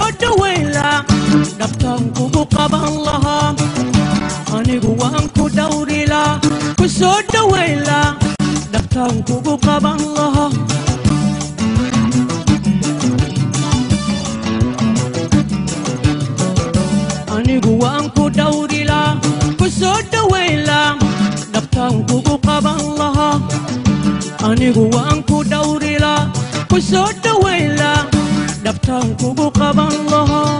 soo dhawayla dhabtaan kugu qaban lahaa anigu waan ku dhawrila ku soo dhawayla dhabtaan kugu qaban lahaa anigu waan ku dhawrila ku soo dhawayla dhabtaan kugu qaban lahaa anigu waan ku dhawrila ku soo dhawayla dhabtaan kugu qaban lahaa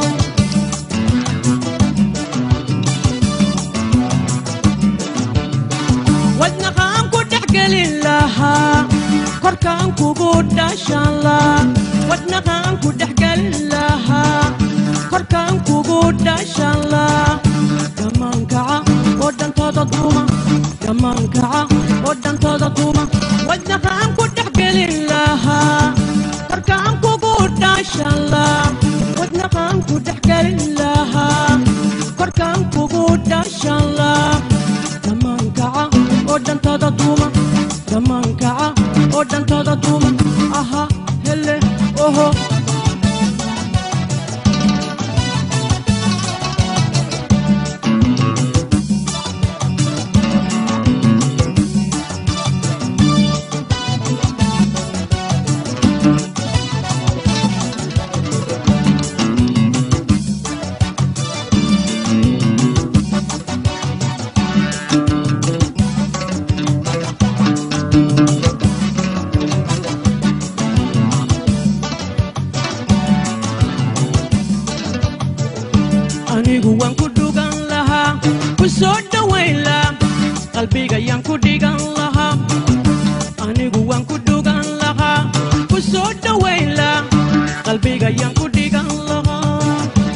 wadnaqaan ku dhexgelin lahaa korkaan kugu dhashan lahaa wadnaqaan ku dhexgelin lahaa korkaan kugu dhashan lahaa dhammaankaca oo dhantooda duuma dhammaankaca oo dhantooda duuma wadnaqaan ku dhexgelin lahaa korkaan kugu dhashan lahaa wadnaqaan ku dhexgelin lahaa korkaan kugu dhashan lahaa dhammaankaca oo dhantooda duuma dhammaankaca oo dhantooda duuma aha hele oho anigu waan ku dhugan lahaa ku soo dhawayla qalbiga yaan ku dhigan lahaa anigu waan ku dhugan lahaa ku soo dhawayla qalbiga yaan ku dhigan lahaa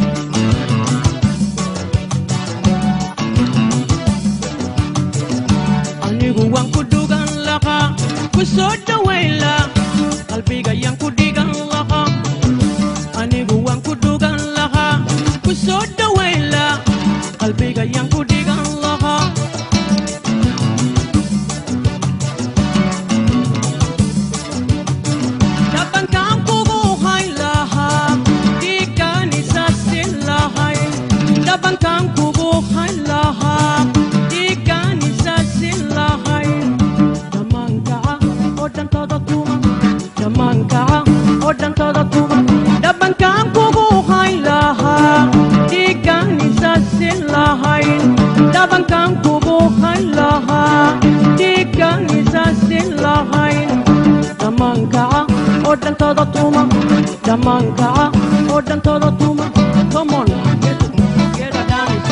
anigu waan ku dhugan lahaa ku soo dhawayla qalbiga yaan ku dhigan lahaa anigu waan ku dhugan lahaa ku soo dhawayla qalbiga yaan ku dhigan lahaa dhabankaan kugu hayn lahaa dhiigaan isaasin lahay dhabankaan kugu hayn lahaa dhiigaan isaasin lahay dhammaankaca oo dhantooda duuma dhammaankaca oo dhantooda duuma dhabankaan kugu hayn lahaa dhiigaan isaasin lahay dhabankaan kugu hayn lahaa dhiigaan isaasin lahay dhammaankaca oo dhantooda duuma dhammaankaca oo dhantooda duuma come on get a dance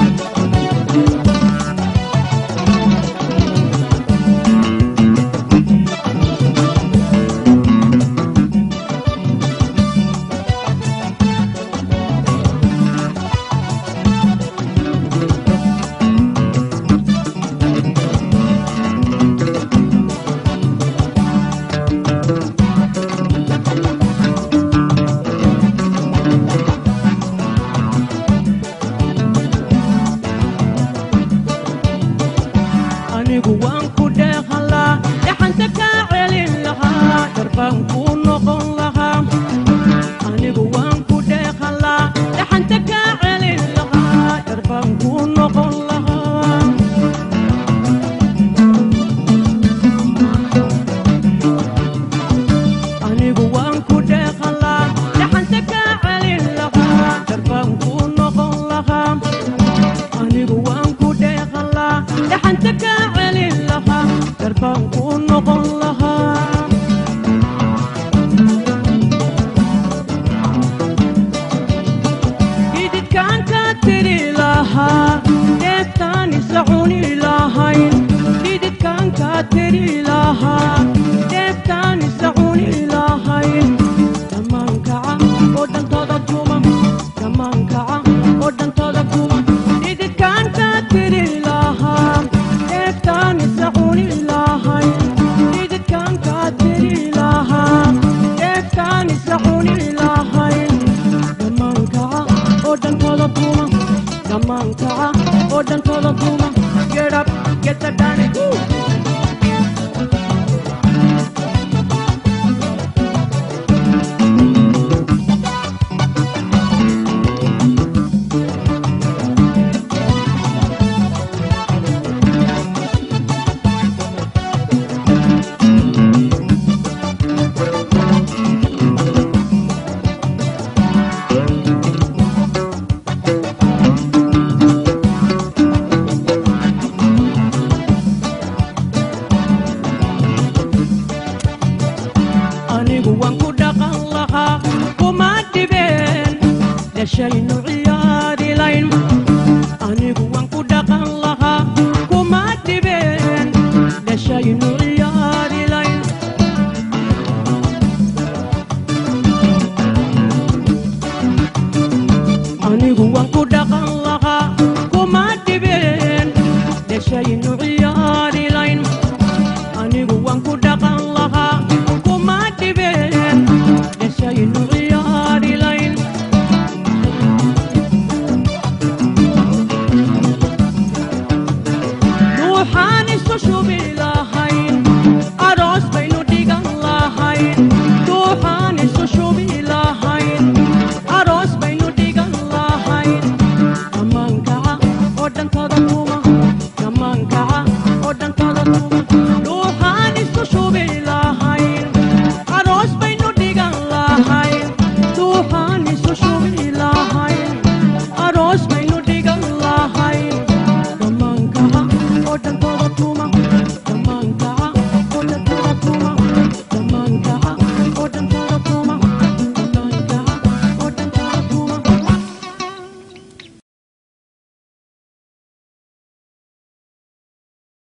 anigu waan ku dheehan lahaa dhaxanta kaa celin lahaa darbaan ku noqon lahaa anigu waan ku dheehan lahaa dhaxanta kaa celin lahaa darbaan ku noqon lahaa anigu waan ku dheehan lahaa dhaxanta kaa celin lahaa darbaan ku noqon lahaa anigu waan ku dheehan lahaa dhaxanta kaa celin lahaa darbaan ku noqon lahaa hididkaan kaa tiri lahaa deeftaan isa cuni lahayn hididkaan kaa tiri lahaa deeftaan isa cuni lahayn dhammaankaca oo dhantooda duuma dhammaankaca oo dhantooda duuma hididkaan kaa tiri lahaa deeftaan isa cuni lahayn hididkaan kaa tiri lahaa deeftaan isa cuni lahayn dhammaankaca oo dhantooda duuma dhammaankaca oo dhantooda duuma get up get a dance dhashaynu ciyaari layn anigu waan ku dhaqan lahaa kuma dhibeen dhashaynu ciyaari layn anigu waan ku dhaqan lahaa kuma dhibeen dhashaynu